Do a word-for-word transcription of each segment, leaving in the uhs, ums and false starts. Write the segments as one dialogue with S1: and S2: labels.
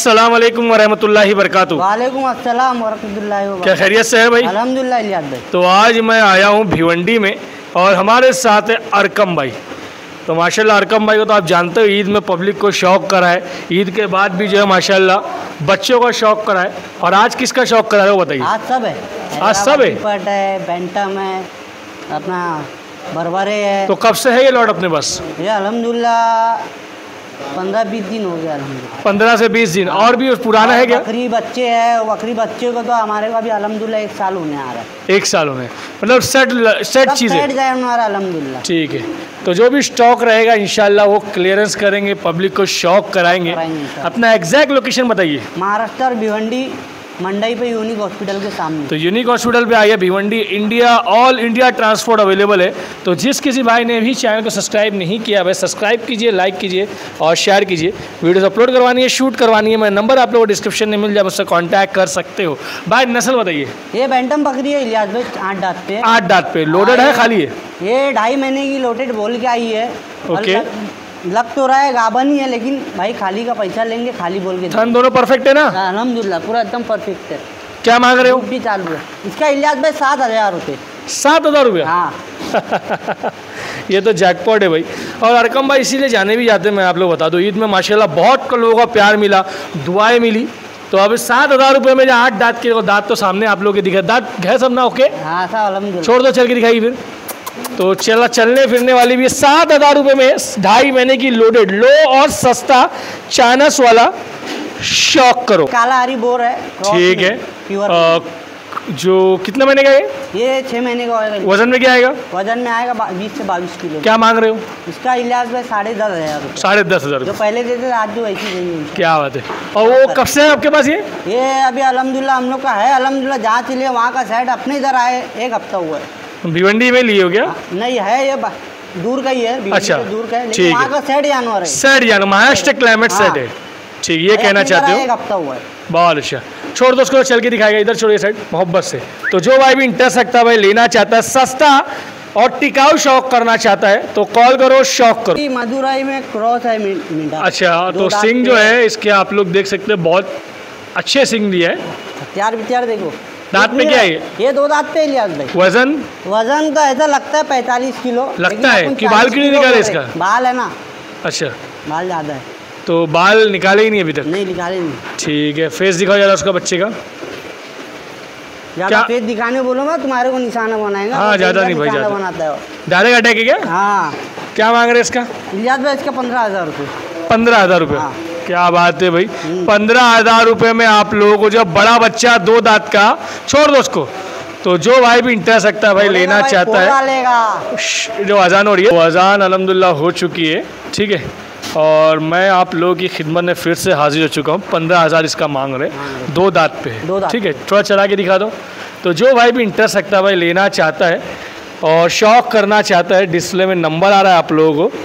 S1: अस्सलाम वालेकुम वरहमतुल्लाहि वबरकातुहू।
S2: वालेकुम अस्सलाम वरहमतुल्लाहि वबरकातुहू।
S1: क्या खैरियत से है भाई?
S2: अल्हम्दुलिल्लाह इलियास भाई।
S1: तो आज मैं आया हूँ भिवंडी में और हमारे साथ है अरकम भाई। तो माशाल्लाह अरकम भाई को तो आप जानते हो ईद में पब्लिक को शौक़ करा है, ईद के बाद भी जो है माशाल्लाह बच्चों का शौक़ करा है। और आज किसका शौक़ करा है वो बताइए।
S2: आज सब है,
S1: आज सब है,
S2: पट है, बैंटम है, अपना बरबरे है।
S1: तो कब से है ये लॉट अपने पास?
S2: ये अल्हम्दुलिल्लाह पंद्रह बीस दिन हो गया अल्हम्दुलिल्लाह।
S1: पंद्रह से बीस दिन और भी पुराना है क्या?
S2: बकरी बच्चे है, बकरी बच्चे को तो हमारे को भी अल्हम्दुलिल्लाह एक साल होने आ रहा है।
S1: एक साल होने मतलब सेट सेट चीज़ें
S2: सेट जाए हमारा अल्हम्दुलिल्लाह।
S1: ठीक है। तो जो भी स्टॉक रहेगा इंशाल्लाह वो क्लियरेंस करेंगे, पब्लिक को शौक कराएंगे। अपना एग्जैक्ट लोकेशन बताइए।
S2: महाराष्ट्र भिवंडी मंडई पे यूनिक हॉस्पिटल के सामने।
S1: तो यूनिक हॉस्पिटल पे आइए Bhiwandi. India all India transport available है। तो जिस किसी भाई ने भी चैनल को सब्सक्राइब नहीं किया भाई सब्सक्राइब कीजिए, लाइक कीजिए और शेयर कीजिए। वीडियोस अपलोड करवानी है, शूट करवानी है, मैं नंबर आप लोगों को डिस्क्रिप्शन में मिल जाए, मुझसे कॉन्टैक्ट कर सकते हो। भाई नस्ल बताइए।
S2: ये बैंटम बकरी है इलियास भाई, आठ दांत पे।
S1: आठ दांत पे लोडेड है खाली है?
S2: ये ढाई महीने की लोडेड बोल के आई है।
S1: ओके।
S2: लग तो रहा है गाबन ही है, लेकिन भाई खाली का पैसा लेंगे, खाली बोल के।
S1: थन दोनों परफेक्ट है ना?
S2: अल्हम्दुलिल्लाह पूरा एकदम परफेक्ट है।
S1: क्या मांग रहे हो?
S2: भी चालू है इसका इलियास भाई सात हज़ार रुपये।
S1: सात हज़ार रुपये?
S2: हाँ।
S1: ये तो जैकपॉट है भाई। और अरकम भाई इसीलिए जाने भी जाते हैं, मैं आप लोग बता दूँ ईद में माशाल्लाह बहुत लोगों का प्यार मिला, दुआएं मिली। तो अब सात हज़ार रुपये में जो आठ दांत के दांत तो सामने आप लोग के दिखे, दांत है सब ना? ओके
S2: हाँ साहब अल्हम्दुलिल्लाह।
S1: छोड़ दो, चल के दिखाई फिर। तो चला चलने फिरने वाली भी सात हज़ार रुपये में ढाई महीने की लोडेड लो और सस्ता चानस वाला शौक करो।
S2: काला हरी बोर है,
S1: ठीक है। आ, जो कितने महीने का है
S2: ये? छः महीने का होगा।
S1: वजन में क्या आएगा?
S2: वजन में आएगा बीस से बाईस किलो।
S1: क्या मांग रहे हो?
S2: इसका इलियास भाई साढ़े दस हज़ार रुपये।
S1: साढ़े दस हज़ार
S2: जो पहले देते आज जो ऐसी देंगे।
S1: क्या बात है। और वो कब से है आपके पास ये?
S2: ये अभी अल्हम्दुलिल्लाह हम लोग का है, अल्हम्दुलिल्लाह जहाँ चलिए वहाँ का साइड अपने इधर आए, एक हफ्ता हुआ है।
S1: भिवंडी में लिए हो क्या?
S2: नहीं है, ये दूर का ही है।
S1: अच्छा
S2: दूर का है, लेकिन वहाँ का सेट जानवर है।
S1: सेट जानवर महाराष्ट्र क्लाइमेट सेट है। ठीक, ये कहना चाहते हो?
S2: एक हफ्ता हुआ है।
S1: बहुत अच्छा। छोड़ दो उसको, चल के दिखाएगा। इधर छोड़िए साइड मोहब्बत से। तो जो भाई भी इंटरेस्ट रखता है भाई, लेना चाहता है, सस्ता और टिकाऊ शौक करना चाहता है तो कॉल करो, शौक करो।
S2: मदुराई में क्रॉस है मीठा।
S1: अच्छा, तो सिंग जो है इसके आप लोग देख सकते हैं, बहुत अच्छे सिंग दिए है।
S2: हथियार विचार देखो।
S1: दांत में क्या है ये?
S2: ये दो दांत पे इलियास भाई।
S1: वजन?
S2: वजन का ऐसा लगता है पैंतालीस किलो
S1: लगता है कि बाल क्यों नहीं निकाले इसका?
S2: बाल है ना।
S1: अच्छा,
S2: बाल ज़्यादा है
S1: तो बाल निकाले ही नहीं अभी तक?
S2: नहीं निकाले नहीं।
S1: ठीक है। फेस दिखाओ ज़रा उसका बच्चे का।
S2: क्या फेस दिखाने बोलूँगा तुम्हारे को निशाना बनाएगा।
S1: हाँ ज़्यादा नहीं भाई, ज़्यादा
S2: बनाता है।
S1: डायरेक्ट अटैक है क्या?
S2: हाँ।
S1: क्या मांग रहे इसका?
S2: इलियास भाई इसका पंद्रह हज़ार रुपये।
S1: पंद्रह हज़ार रुपये? क्या बात है भाई। पंद्रह हज़ार रुपये में आप लोगों को जब बड़ा बच्चा दो दांत का, छोड़ दो उसको। तो जो भाई भी इंटरेस्ट रखता है भाई, लेना चाहता है, जो अजान हो रही है वो अजान अल्हम्दुलिल्लाह हो चुकी है। ठीक है। और मैं आप लोगों की खिदमत में फिर से हाजिर हो चुका हूँ। पंद्रह हज़ार इसका मांग रहे, दो दांत पे है। ठीक है, थोड़ा चला के दिखा दो। तो जो भाई भी इंटरेस्ट रखता है भाई, लेना चाहता है और शौक करना चाहता है, डिस्प्ले में नंबर आ रहा है आप लोगों को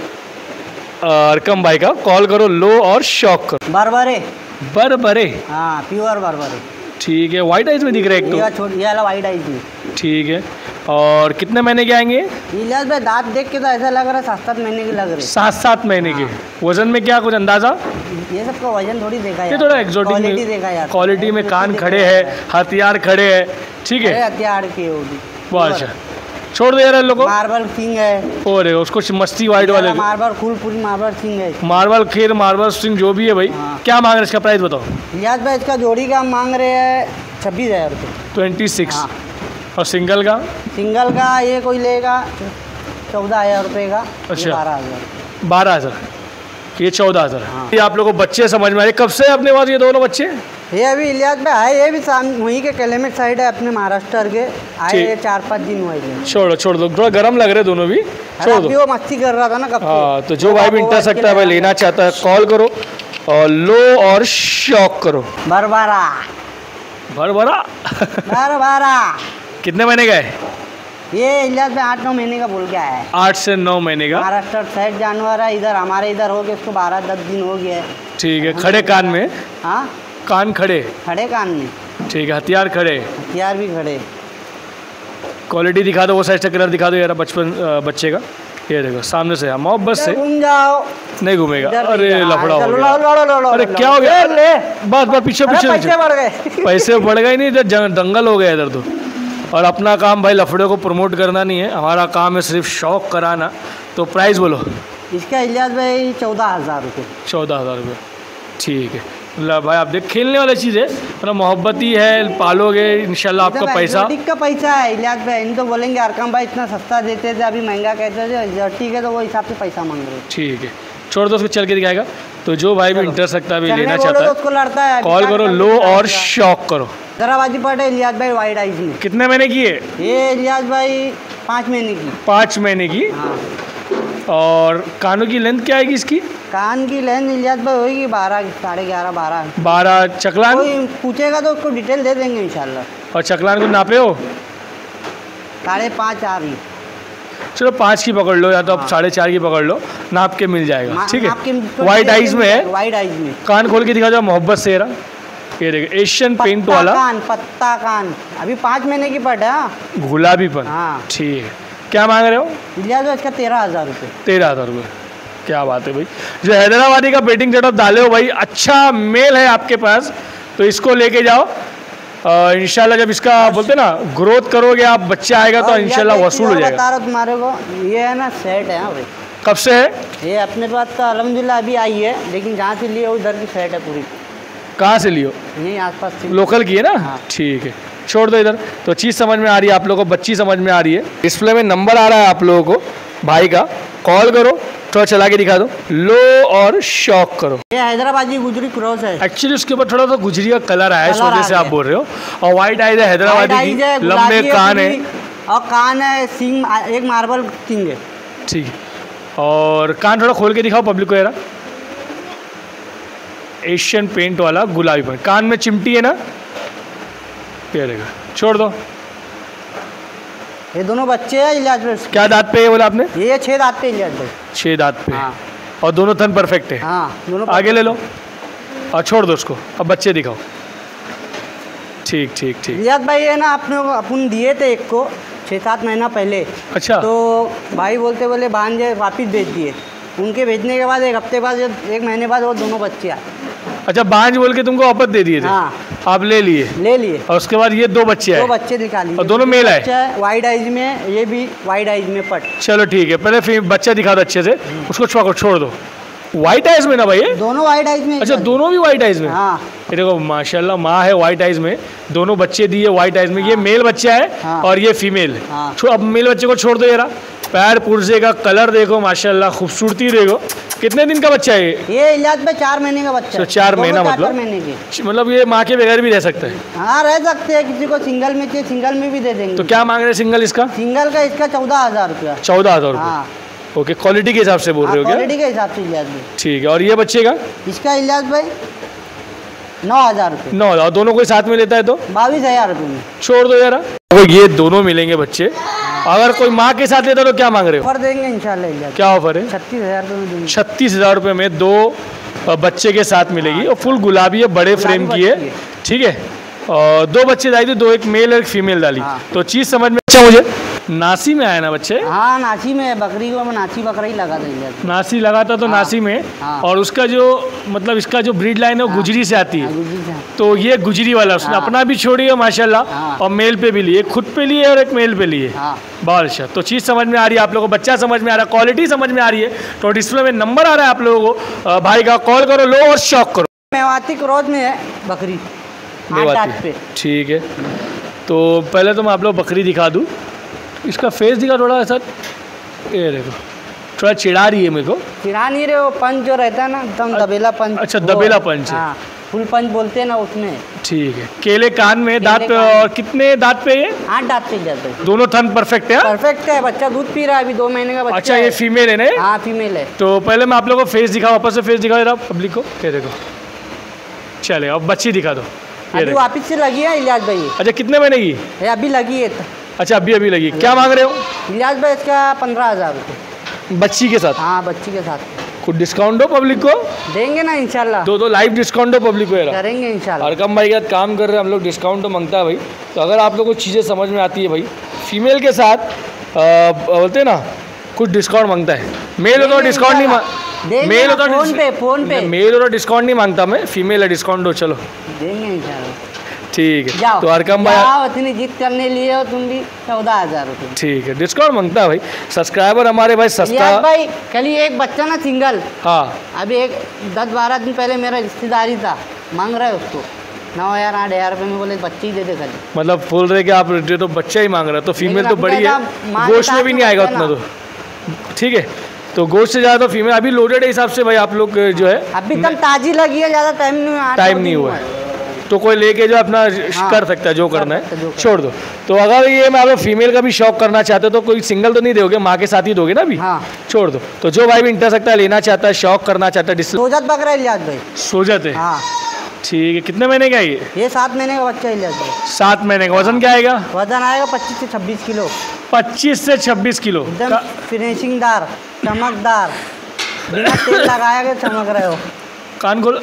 S1: अरकम भाई का, कॉल करो, लो और शौक करो।
S2: बरबरे
S1: बरबरे?
S2: हाँ प्योर बरबरे।
S1: ठीक है। वाइट आइज में दिख रहा है एक तो?
S2: ये वाला वाइट आइज में।
S1: ठीक है। और कितने महीने के आएंगे?
S2: इलियास भाई दांत देख के तो ऐसा लग रहा है सात सात महीने के लग रहे।
S1: सात सात महीने के? वजन में क्या कुछ अंदाजा?
S2: ये सबका वजन थोड़ी देखा है,
S1: ये थोड़ा एक्सोटिक में
S2: देखा यार।
S1: क्वालिटी में कान खड़े हैं, हथियार खड़े हैं। ठीक है,
S2: हथियार के होगी।
S1: बहुत अच्छा। छोड़ दो यार लोगों।
S2: मार्बल सिंह है
S1: और उसको मस्ती वाइट वाले
S2: मार्बल फुलपुरी मार्बल सिंह है।
S1: मार्बल खीर मार्बल सिंह जो भी है भाई। हाँ। क्या मांग रहे हैं इसका प्राइस बताओ?
S2: इलियास भाई इसका जोड़ी का मांग रहे हैं छब्बीस हज़ार रुपये।
S1: Twenty six. और सिंगल का? सिंगल
S2: का ये कोई लेगा चौदह हज़ार रुपये का।
S1: अच्छा,
S2: बारह हज़ार
S1: बारह हज़ार ये चौदह हज़ार। हाँ। ये आप लोगों को बच्चे समझ में आ रहे? कब से अपने पास ये दोनों बच्चे?
S2: ये अभी इलियास भाई है, ये भी वहीं के क्लाइमेट साइड है अपने महाराष्ट्र के। आए चार पाँच दिन हुए।
S1: छोड़ो छोड़ दो, थोड़ा गर्म लग रहे दोनों भी, छोड़ दो।
S2: वो मस्ती कर रहा था ना कब। हाँ,
S1: तो जो भाई भी इंटरेस्ट रखता है भाई, लेना चाहता है, कॉल करो और लो और शौक करो।
S2: बरबरा
S1: बरबरा
S2: बरबरा
S1: कितने महीने का है
S2: ये? इलियास भाई आठ नौ महीने का बोल के आया है।
S1: आठ से नौ महीने का।
S2: महाराष्ट्र साइड जानवर है, इधर हमारे इधर हो गया इसको बारह दस दिन हो गया है।
S1: ठीक है। खड़े कान में?
S2: हाँ
S1: कान खड़े?
S2: खड़े कान में।
S1: ठीक है। हथियार खड़े?
S2: हथियार भी खड़े।
S1: क्वालिटी दिखा दो, वो साइड से कलर दिखा दो यार बचपन बच्चे का। ये देखो सामने से मोहब्बत से
S2: घूम जाओ।
S1: नहीं घूमेगा।
S2: इधर
S1: अरे
S2: नहीं जा।
S1: लफड़ा हो
S2: चलो,
S1: गया।
S2: लो, लो, लो, लो,
S1: अरे
S2: लो,
S1: क्या
S2: लो।
S1: हो गया?
S2: ले
S1: बस बस पीछे
S2: अरे
S1: पीछे
S2: पैसे
S1: पीछे।
S2: बढ़ गए।
S1: पैसे बढ़ गए नहीं, इधर दंगल हो गया इधर तो। और अपना काम भाई लफड़े को प्रमोट करना नहीं है, हमारा काम है सिर्फ शौक कराना। तो प्राइस बोलो।
S2: इसका इलियास भाई चौदह हज़ार रुपये।
S1: चौदह हज़ार रुपये ठीक है। ला भाई आप देख खेलने वाली चीज़ है, मतलब मोहब्बत ही है, पालोगे इंशाल्लाह आपका पैसा।
S2: एक्जोटिक का पैसा है इलियास भाई। इन तो बोलेंगे अरकम भाई इतना सस्ता देते थे, अभी महंगा कहते थे। एक्जोटिक है तो वो हिसाब से पैसा मांग रहे हैं।
S1: ठीक है, छोड़ दो उसको, चल के दिखाएगा। तो जो भाई भी इंटरेस्ट रखता है, अभी लेना चाहता है,
S2: उसको लड़ता है,
S1: कॉल करो, लो और शौक करो।
S2: दराबाजी पट है इलियास भाई वाइड आइज में।
S1: कितने महीने की है
S2: ये इलियास भाई पाँच महीने की।
S1: पाँच महीने की।
S2: हाँ।
S1: और कानों की लेंथ क्या आएगी इसकी?
S2: कान की लेंथ इलियास भाई होगी बारह साढ़े ग्यारह बारह।
S1: बारह। चकलान?
S2: कोई पूछेगा तो उसको डिटेल दे देंगे इंशाल्लाह।
S1: और चकलान को नापे हो?
S2: साढ़े पाँच आ रही।
S1: चलो पाँच की पकड़ लो, या तो आप साढ़े चार की पकड़ लो, नाप के मिल जाएगा। ठीक है,
S2: आपके
S1: वाइट आइज में है।
S2: वाइट आइज में।
S1: कान खोल के दिखा जाओ मोहब्बत से। रहा ये देखो एशियन पेंट वाला
S2: कान, पत्ता कान। अभी पाँच महीने की पट है। हाँ।
S1: गुलाबीपन।
S2: हाँ।
S1: ठीक है, क्या मांग रहे हो?
S2: इलियास भाई इसका तेरह हज़ार रुपये।
S1: तेरह हज़ार रुपये क्या बात है भाई। जो हैदराबादी का बेटिंग सेटअप डाले हो भाई, अच्छा मेल है आपके पास, तो इसको लेके जाओ। इंशाल्लाह जब इसका बोलते ना ग्रोथ करोगे आप, बच्चा आएगा तो इंशाल्लाह वसूल हो जाएगा।
S2: बता रहा हूँ तुम्हारे को, ये है ना सेट है। हाँ भाई
S1: कब से है
S2: ये अपने पास? तो अल्हम्दुलिल्लाह अभी आई है, लेकिन जहाँ से लिए उधर की सेट है पूरी।
S1: कहाँ से लियो?
S2: यहीं आसपास से।
S1: लोकल की है ना?
S2: हाँ।
S1: ठीक है, छोड़ दो इधर। तो चीज़ समझ में आ रही है आप लोगों को, बच्ची समझ में आ रही है। डिस्प्ले में नंबर आ रहा है आप लोगों को भाई का, कॉल करो, थोड़ा चला के दिखा दो, लो और शौक करो।
S2: ये हैदराबादी गुजरी क्रॉस है।
S1: एक्चुअली उसके ऊपर थोड़ा सा गुजरी का कलर आया है, इस
S2: कलर
S1: वजह
S2: आ
S1: से
S2: गया।
S1: आप बोल रहे हो। और वाइट आइज है हैदराबादी की, लंबे कान है
S2: और कान है, सिंग एक मार्बल किंग है।
S1: ठीक है, और कान थोड़ा खोल के दिखाओ पब्लिक को। यार एशियन पेंट वाला गुलाबी पेंट, कान में चिमटी है ना, ये रहेगा। छोड़ दो।
S2: ये दोनों बच्चे हैं इलियास भाई।
S1: क्या दांत पे है बोला आपने?
S2: ये छह दांत पे इलियास भाई।
S1: छह दांत पे।
S2: हाँ।
S1: और दोनों थन परफेक्ट है।
S2: हाँ दोनों।
S1: आगे ले लो और छोड़ दो उसको, अब बच्चे दिखाओ। ठीक ठीक ठीक।
S2: इलियास भाई है ना, अपने को अपन दिए थे एक को छः सात महीना पहले।
S1: अच्छा।
S2: तो भाई बोलते बोले भांजे वापस भेज दिए। उनके भेजने के बाद एक हफ्ते बाद, एक महीने बाद वो दोनों बच्चे आए।
S1: अच्छा, बांझ बोल के तुमको वापस दे दिए थे?
S2: हाँ।
S1: आप ले लिए?
S2: ले लिए।
S1: और उसके बाद ये दो बच्चे आए?
S2: दो बच्चे निकाली।
S1: और दोनों मेल आए?
S2: वाइड आइज में, ये भी वाइड आइज में पट।
S1: चलो ठीक है, पहले फिर बच्चा दिखा दो अच्छे से, उसको छोड़ छोड़ दो। वाइट आइज में ना भाई?
S2: दोनों वाइट आइज में।
S1: अच्छा, दोनों भी वाइट आइज में?
S2: हाँ।
S1: ये देखो माशाल्लाह, माँ है वाइट आइज में, दोनों बच्चे दिए वाइट आइज में। हाँ। ये मेल बच्चा है। हाँ। और ये फीमेल है। हाँ। अब मेल बच्चे को छोड़ दो। यार पैर पुर्जे का कलर देखो माशाल्लाह, खूबसूरती देखो। कितने दिन का बच्चा है ये?
S2: ये इलियास में चार महीने का बच्चा है।
S1: चार महीना मतलब?
S2: महीने के।
S1: मतलब ये माँ के बगैर भी रह सकता है?
S2: हाँ रह सकते हैं, किसी को सिंगल में चाहिए सिंगल में भी दे देंगे।
S1: तो क्या मांग रहे हैं सिंगल इसका?
S2: सिंगल का इसका चौदह हज़ार रुपया।
S1: चौदह हज़ार
S2: हाँ।
S1: ओके, क्वालिटी के हिसाब से बोल रहे हो क्या?
S2: क्वालिटी के हिसाब से इलियास भाई।
S1: ठीक है, और ये बच्चे का?
S2: इसका इलियास भाई नौ हज़ार रुपये।
S1: नौ हज़ार दोनों कोई साथ में लेता है तो?
S2: बाईस हज़ार रुपये में।
S1: छोड़ दो यार। तो ये दोनों मिलेंगे बच्चे। अगर कोई माँ के साथ लेता तो क्या मांग रहे हो?
S2: ऑफर देंगे इंशाल्लाह इलियास।
S1: क्या ऑफर है?
S2: छत्तीस हज़ार रुपये में देंगे।
S1: छत्तीस हज़ार रुपये में दो बच्चे के साथ मिलेगी। और फुल गुलाबी है, बड़े फ्रेम की है। ठीक है, और दो बच्चे डाली थी, दो एक मेल और एक फीमेल डाली।
S2: हाँ।
S1: तो चीज़ समझ में अच्छा मुझे। नासी में आया ना बच्चे?
S2: हाँ नासी में, बकरी को नासी बकरा ही लगा देंगे।
S1: नासी लगाता तो
S2: हाँ।
S1: नासी में।
S2: हाँ।
S1: और उसका जो मतलब इसका जो ब्रीड लाइन है वो
S2: हाँ।
S1: गुजरी से आती है।
S2: हाँ, गुजरी से।
S1: तो ये गुजरी वाला उसने
S2: हाँ।
S1: अपना भी छोड़ी है माशाल्लाह।
S2: हाँ।
S1: और मेल पे भी लिए, खुद पे लिए और एक मेल पे लिए।
S2: हाँ।
S1: बादशाह। तो चीज़ समझ में आ रही है आप लोगों को, बच्चा समझ में आ रहा है, क्वालिटी समझ में आ रही है। तो डिस्प्ले में नंबर आ रहा है आप लोगों को, अ, भाई का कॉल करो, लो और शौक करो।
S2: मेवाती क्रोध में है बकरी।
S1: मेवाती। ठीक है, तो पहले तो मैं आप लोग बकरी दिखा दूँ। इसका फेस दिखा थोड़ा ऐसा, ये देखो थोड़ा चिढ़ा रही है मेरे को।
S2: चिढ़ा नहीं रहे, वो पंच जो रहता है ना एकदम दबेला पंच।
S1: अच्छा, दबेला पंच है।
S2: हाँ, फुल पंच बोलते हैं ना उसमें।
S1: ठीक है, केले कान में, दांत पे। और कितने दांत पे ये?
S2: आठ दांत पे जाते हैं।
S1: दोनों थन परफेक्ट है?
S2: परफेक्ट है, बच्चा दूध पी रहा है, अभी दो महीने का बच्चा।
S1: अच्छा, ये फीमेल है ना?
S2: हाँ फीमेल है।
S1: तो पहले मैं आप लोगों को फेस दिखाऊँ, वापस से फेस दिखाओ जरा पब्लिक को। ये देखो, चले अब बच्ची दिखा दो।
S2: अभी वापिस से लगी है इलियास भाई।
S1: अच्छा, कितने महीने की?
S2: ये अभी लगी है।
S1: अच्छा, अभी अभी लगी। क्या मांग रहे हो?
S2: इलियास भाई इसका पंद्रह हज़ार रुपये
S1: बच्ची के साथ?
S2: हाँ बच्ची के साथ।
S1: कुछ डिस्काउंट दो पब्लिक को?
S2: देंगे ना इंशाल्लाह।
S1: दो दो लाइव डिस्काउंट दो पब्लिक को।
S2: करेंगे इंशाल्लाह।
S1: अरकम भाई के साथ काम कर रहे हैं हम लोग, डिस्काउंट तो मांगता है भाई। तो अगर आप लोगों को चीज़ें समझ में आती है भाई, फीमेल के साथ आ, बोलते हैं ना कुछ डिस्काउंट मांगता है। मेल हो तो डिस्काउंट नहीं मांग
S2: देंगे
S1: मेल हो
S2: ना,
S1: तो
S2: फोन पे फोन पे
S1: मेल हो तो डिस्काउंट नहीं मांगता मैं, फीमेल है डिस्काउंट दो चलो।
S2: देंगे इंशाल्लाह।
S1: ठीक है
S2: जाओ
S1: तो अरकम भाई
S2: जाओ, इतनी जिद करने लिए हो तुम भी, चौदह हजार रुपये।
S1: ठीक है डिस्काउंट मांगता है भाई, सब्सक्राइबर हमारे भाई सस्ता।
S2: इलियास भाई कल ही एक बच्चा ना सिंगल,
S1: हाँ
S2: अभी एक दस बारह दिन पहले मेरा रिश्तेदारी था, मांग रहा है उसको नौ हज़ार आठ हज़ार रुपये में, बोले बच्चे ही दे दे खाली।
S1: मतलब बोल रहे कि आप जो तो बच्चा ही मांग रहे हो, तो फीमेल
S2: लेकिन
S1: तो
S2: अभी
S1: बड़ी
S2: कहता,
S1: है,
S2: माँ के
S1: गोश्त में
S2: साथ
S1: भी
S2: में
S1: नहीं आएगा
S2: बच्चा
S1: उतना
S2: ना।
S1: तो। ठीक है तो गोश्त से ज़्यादा तो फीमेल अभी लोडेड है हिसाब से भाई आप लोग जो है
S2: अभी तक ताजी लगी है, ज़्यादा टाइम नहीं हुआ, आठ
S1: टाइम
S2: नौ
S1: नहीं
S2: दिन
S1: हुआ
S2: है।
S1: है, तो कोई लेके जो अपना
S2: हाँ,
S1: कर सकता है जो करना
S2: सकता है, जो
S1: है
S2: करना
S1: छोड़ दो। तो अगर ये मैं आप लोग फीमेल का भी शौक करना चाहते हो तो कोई सिंगल तो नहीं दोगे, माँ के साथ ही दोगे ना अभी।
S2: हाँ
S1: छोड़ दो। तो जो भाई भी इंटरेस्ट रखता है, लेना चाहता है, शौक करना चाहता है, डिस
S2: सोजत बकरा इलियास भाई।
S1: सोजत है।
S2: हाँ
S1: ठीक है कितने महीने का है ये?
S2: ये सात महीने का बच्चा इलियास भाई।
S1: सात महीने का। वजन क्या आएगा?
S2: वजन आएगा पच्चीस से छब्बीस किलो,
S1: पच्चीस से छब्बीस किलो।
S2: एकदम
S1: का-
S2: फिनिशिंगदार, चमकदार, बिना तेल लगाया के चमक रहे हो।
S1: कान खोल।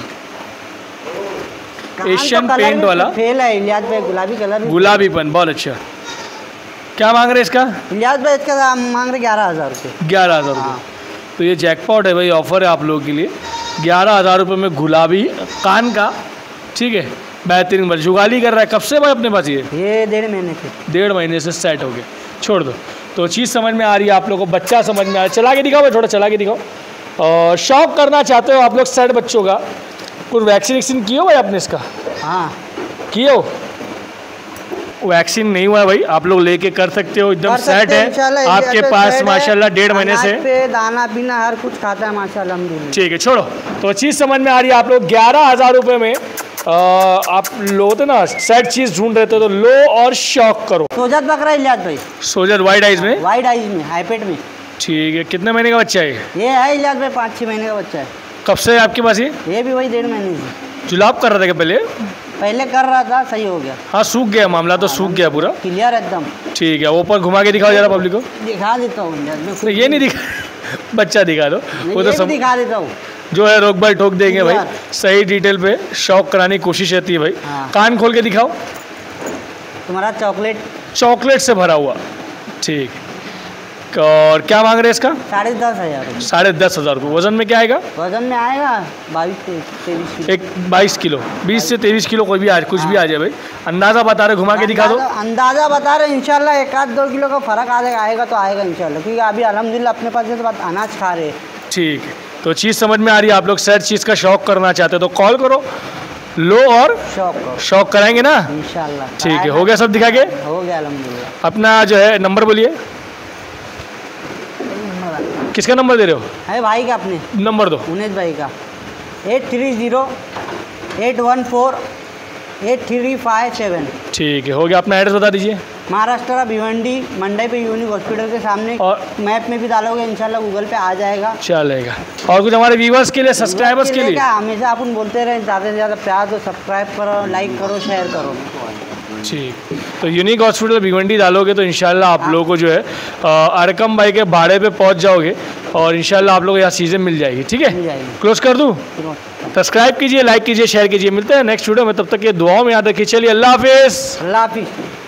S2: कान
S1: एशियन
S2: तो कलर
S1: पेंट
S2: भी
S1: वाला
S2: फेल है इलियास भाई, गुलाबी कलर भी।
S1: गुलाबीपन बहुत अच्छा। क्या मांग रहे हैं इसका?
S2: इलियास भाई इसका दाम मांग रहे ग्यारह हज़ार रुपये।
S1: ग्यारह हज़ार
S2: हाँ
S1: रुपये। तो ये जैकपॉट है भाई, ऑफर है आप लोगों के लिए। ग्यारह हज़ार रुपये में गुलाबी कान का, ठीक है बेहतरीन। बल जुगाली कर रहा है कब से भाई अपने पास ये?
S2: ये डेढ़ महीने से।
S1: डेढ़ महीने से सेट हो गया। छोड़ दो। तो चीज़ समझ में आ रही है आप लोगों को, बच्चा समझ में आ रहा है। चला के दिखाओ भाई, थोड़ा चला के दिखाओ। और शौक करना चाहते हो आप लोग सेट बच्चों का, कुछ वैक्सीन वैक्सीन किए हो भाई आपने इसका?
S2: हाँ
S1: किए हो? वैक्सीन नहीं हुआ है भाई, आप लोग लेके कर सकते हो, एकदम
S2: कर
S1: सेट
S2: सकते हैं,
S1: है
S2: इंशाल्लाह
S1: आपके
S2: इलियास
S1: पास
S2: सेट है।
S1: माशाल्लाह डेढ़ महीने से।
S2: अनाज पे दाना पीना हर कुछ खाता है माशाल्लाह अल्हम्दुलिल्लाह।
S1: ठीक है छोड़ो। तो चीज़ समझ में आ रही है आप लोग, ग्यारह हज़ार रुपये में आ, आप लो तो ना सेट चीज़ ढूंढ रहे थे तो लो और शौक करो।
S2: सोजत बकरा इलियास भाई,
S1: सोजर वाइड आइज में।
S2: वाइड आइज में, हाईपेट में।
S1: ठीक है कितने महीने का बच्चा है ये?
S2: ये है इलियास भाई पाँच छः महीने का बच्चा है।
S1: कब से है आपके पास ये?
S2: ये भी वही डेढ़ महीने से।
S1: जुलाब कर रहा था क्या पहले?
S2: पहले कर रहा था, सही हो गया,
S1: हाँ सूख गया मामला, तो सूख गया पूरा।
S2: क्लियर एकदम।
S1: ठीक है ऊपर घुमा के दिखाओ जरा पब्लिक को।
S2: दिखा देता हूँ इलियास भाई,
S1: तो ये नहीं दिखा बच्चा दिखा दो,
S2: नहीं,
S1: वो
S2: ये
S1: तो
S2: भी
S1: सब
S2: दिखा देता हूँ।
S1: जो है रोक भाई ठोक देंगे भाई,
S2: यार।
S1: सही डिटेल पे शौक कराने की कोशिश रहती है भाई।
S2: हाँ।
S1: कान खोल के दिखाओ,
S2: तुम्हारा चॉकलेट
S1: चॉकलेट से भरा हुआ। ठीक। और क्या मांग रहे हैं इसका?
S2: साढ़े दस हज़ार रुपये।
S1: साढ़े दस हज़ार रुपये। वजन में क्या आएगा?
S2: वजन में आएगा बाईस से तेईस किलो।
S1: एक बाईस किलो, बीस से तेईस किलो कोई भी आ कुछ भी आ जाए भाई। अंदाज़ा बता रहे, घुमा के दिखा दो।
S2: अंदाजा- अंदाजा बता रहे इंशाल्लाह एक आध दो किलो का फर्क आ जाएगा, आएगा तो आएगा इंशाल्लाह, क्योंकि अभी अल्हम्दुलिल्लाह अपने पास ये तो बात अनाज खा रहे हैं।
S1: ठीक है तो चीज़ समझ में आ रही है, आप लोग सेट चीज़ का शौक करना चाहते हो तो कॉल करो, लो और
S2: शौक करो
S1: शौक कराएंगे ना।
S2: इंशाल्लाह।
S1: ठीक है हो गया सब दिखा के?
S2: हो गया अल्हम्दुलिल्लाह।
S1: अपना जो है नंबर बोलिए, किसका नंबर दे रहे हो?
S2: है भाई का, अपने
S1: नंबर दो।
S2: उन्नीस भाई का, eight three zero eight one four eight three five seven.
S1: ठीक है हो गया। अपना एड्रेस बता दीजिए।
S2: महाराष्ट्र भिवंडी मंडई पे यूनिक हॉस्पिटल के सामने,
S1: और
S2: मैप में भी डालोगे इंशाल्लाह गूगल पे आ जाएगा।
S1: चलेगा। और कुछ हमारे व्यूवर्स के लिए, सब्सक्राइबर्स के लिए?
S2: क्या हमेशा अपन बोलते रहे, ज़्यादा से ज़्यादा प्यार दो, सब्सक्राइब करो, लाइक करो, शेयर करो।
S1: ठीक। तो यूनिक हॉस्पिटल भिवंडी डालोगे तो इंशाल्लाह आप लोगों को जो है अ, अरकम भाई के भाड़े पे पहुंच जाओगे और इंशाल्लाह आप लोगों को यहाँ चीज़ें मिल जाएगी। ठीक
S2: मिल
S1: है
S2: जाएगी।
S1: क्लोज कर दूँ? सब्सक्राइब कीजिए, लाइक कीजिए, शेयर कीजिए। मिलते हैं नेक्स्ट वीडियो में, तब तक ये दुआओं में याद रखिए। चलिए अल्लाह हाफिज़।
S2: अल्लाह हाफिज़।